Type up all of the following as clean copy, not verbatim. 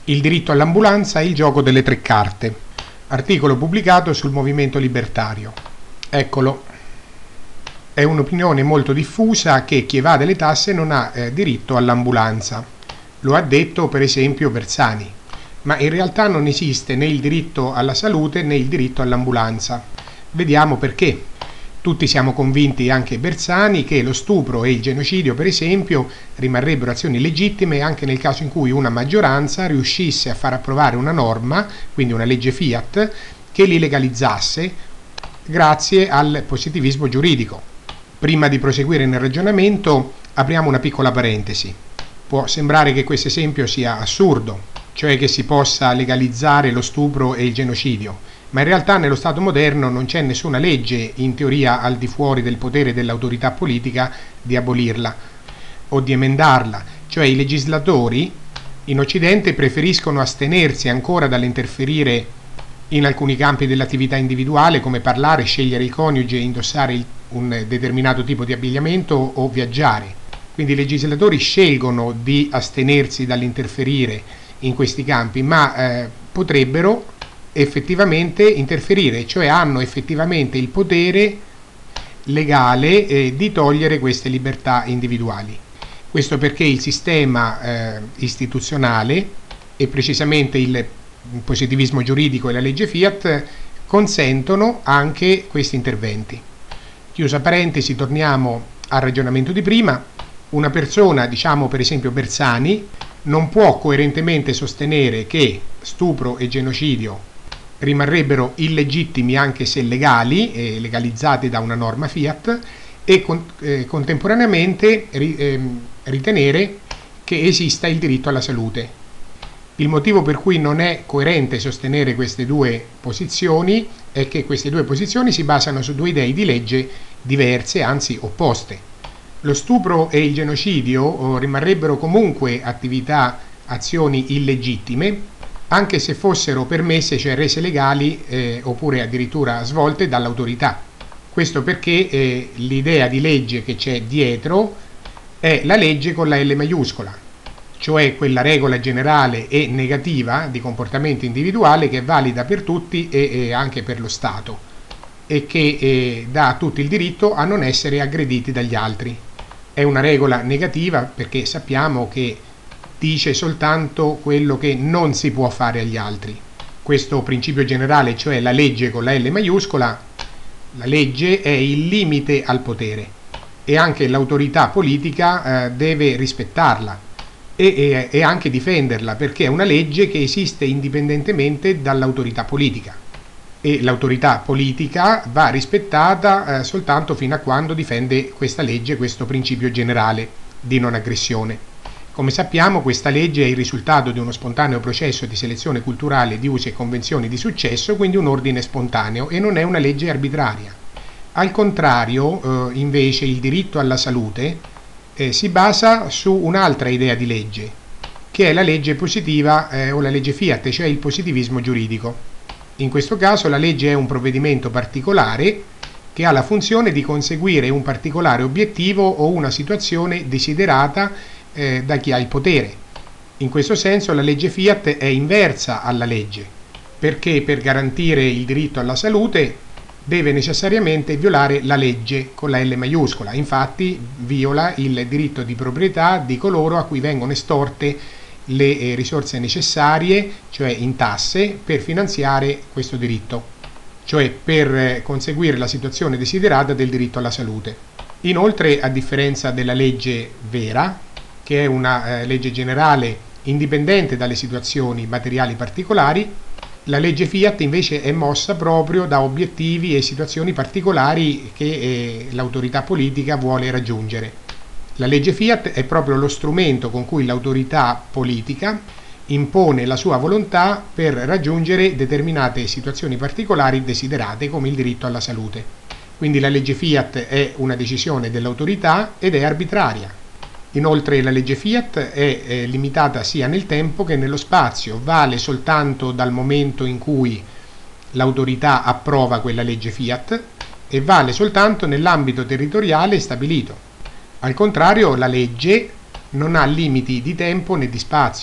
Il diritto all'ambulanza e il gioco delle tre carte. Articolo pubblicato sul Movimento Libertario. Eccolo. È un'opinione molto diffusa che chi evade le tasse non ha diritto all'ambulanza. Lo ha detto per esempio Bersani. Ma in realtà non esiste né il diritto alla salute né il diritto all'ambulanza. Vediamo perché. Tutti siamo convinti, anche Bersani, che lo stupro e il genocidio, per esempio, rimarrebbero azioni legittime anche nel caso in cui una maggioranza riuscisse a far approvare una norma, quindi una legge Fiat, che li legalizzasse grazie al positivismo giuridico. Prima di proseguire nel ragionamento, apriamo una piccola parentesi. Può sembrare che questo esempio sia assurdo, cioè che si possa legalizzare lo stupro e il genocidio, ma in realtà nello Stato moderno non c'è nessuna legge, in teoria al di fuori del potere dell'autorità politica, di abolirla o di emendarla. Cioè i legislatori in Occidente preferiscono astenersi ancora dall'interferire in alcuni campi dell'attività individuale, come parlare, scegliere il coniuge, indossare un determinato tipo di abbigliamento o viaggiare. Quindi i legislatori scelgono di astenersi dall'interferire in questi campi, ma potrebbero effettivamente interferire, cioè hanno effettivamente il potere legale di togliere queste libertà individuali. Questo perché il sistema istituzionale e precisamente il positivismo giuridico e la legge Fiat consentono anche questi interventi. Chiusa parentesi, torniamo al ragionamento di prima. Una persona, diciamo per esempio Bersani, non può coerentemente sostenere che stupro e genocidio rimarrebbero illegittimi anche se legali e legalizzati da una norma Fiat e contemporaneamente ritenere che esista il diritto alla salute. Il motivo per cui non è coerente sostenere queste due posizioni è che queste due posizioni si basano su due idee di legge diverse, anzi opposte. Lo stupro e il genocidio rimarrebbero comunque azioni illegittime, anche se fossero permesse, cioè rese legali oppure addirittura svolte dall'autorità. Questo perché l'idea di legge che c'è dietro è la legge con la L maiuscola, cioè quella regola generale e negativa di comportamento individuale che è valida per tutti e anche per lo Stato e che dà a tutti il diritto a non essere aggrediti dagli altri. È una regola negativa perché sappiamo che dice soltanto quello che non si può fare agli altri. Questo principio generale, cioè la legge con la L maiuscola, la legge è il limite al potere e anche l'autorità politica deve rispettarla e anche difenderla, perché è una legge che esiste indipendentemente dall'autorità politica e l'autorità politica va rispettata soltanto fino a quando difende questa legge, questo principio generale di non aggressione. Come sappiamo, questa legge è il risultato di uno spontaneo processo di selezione culturale di usi e convenzioni di successo, quindi un ordine spontaneo, e non è una legge arbitraria. Al contrario, invece, il diritto alla salute si basa su un'altra idea di legge, che è la legge positiva o la legge Fiat, cioè il positivismo giuridico. In questo caso la legge è un provvedimento particolare che ha la funzione di conseguire un particolare obiettivo o una situazione desiderata da chi ha il potere. In questo senso la legge Fiat è inversa alla legge, perché per garantire il diritto alla salute deve necessariamente violare la legge con la L maiuscola. Infatti viola il diritto di proprietà di coloro a cui vengono estorte le risorse necessarie, cioè in tasse, per finanziare questo diritto, cioè per conseguire la situazione desiderata del diritto alla salute. Inoltre, a differenza della legge vera, che è una legge generale indipendente dalle situazioni materiali particolari, la legge Fiat invece è mossa proprio da obiettivi e situazioni particolari che l'autorità politica vuole raggiungere. La legge Fiat è proprio lo strumento con cui l'autorità politica impone la sua volontà per raggiungere determinate situazioni particolari desiderate, come il diritto alla salute. Quindi la legge Fiat è una decisione dell'autorità ed è arbitraria. Inoltre la legge Fiat è limitata sia nel tempo che nello spazio, vale soltanto dal momento in cui l'autorità approva quella legge Fiat e vale soltanto nell'ambito territoriale stabilito. Al contrario, la legge non ha limiti di tempo né di spazio,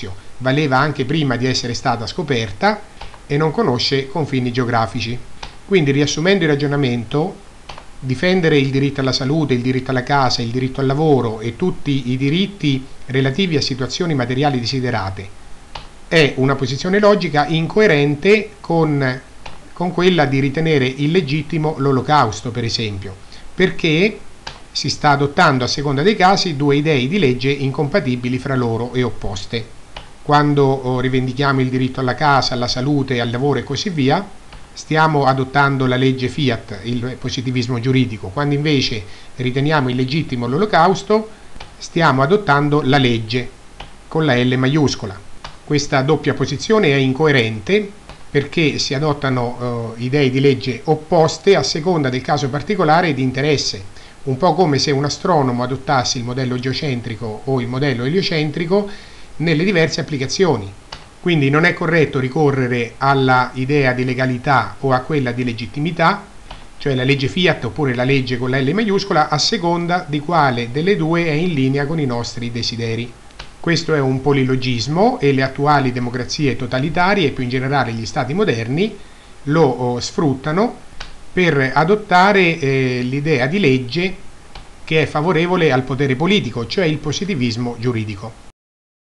valeva anche prima di essere stata scoperta e non conosce confini geografici. Quindi, riassumendo il ragionamento, difendere il diritto alla salute, il diritto alla casa, il diritto al lavoro e tutti i diritti relativi a situazioni materiali desiderate è una posizione logica incoerente con quella di ritenere illegittimo l'olocausto, per esempio, perché si sta adottando a seconda dei casi due idee di legge incompatibili fra loro e opposte. Quando rivendichiamo il diritto alla casa, alla salute, al lavoro e così via, stiamo adottando la legge Fiat, il positivismo giuridico. Quando invece riteniamo illegittimo l'olocausto, stiamo adottando la legge con la L maiuscola. Questa doppia posizione è incoerente perché si adottano idee di legge opposte a seconda del caso particolare e di interesse, un po' come se un astronomo adottasse il modello geocentrico o il modello eliocentrico nelle diverse applicazioni. Quindi non è corretto ricorrere alla idea di legalità o a quella di legittimità, cioè la legge Fiat oppure la legge con la L maiuscola, a seconda di quale delle due è in linea con i nostri desideri. Questo è un polilogismo e le attuali democrazie totalitarie e più in generale gli stati moderni lo sfruttano per adottare l'idea di legge che è favorevole al potere politico, cioè il positivismo giuridico.